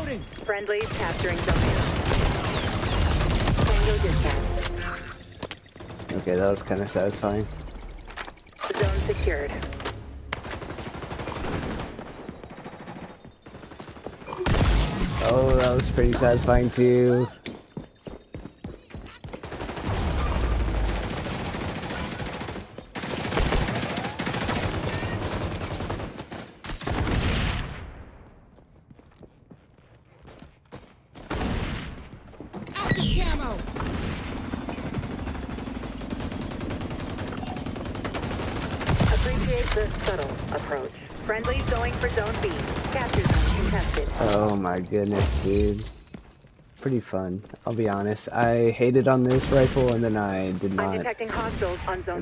Reloading. Friendlies capturing zone. Tango dispatched. Okay, that was kind of satisfying. Zone secured. Oh, that was pretty satisfying too. Active camo. Appreciate the subtle approach. Friendlies going for zone B. Capture zone contested. Oh my goodness, dude. Pretty fun, I'll be honest. I hated on this rifle and then I did I'm not. detecting hostiles on zone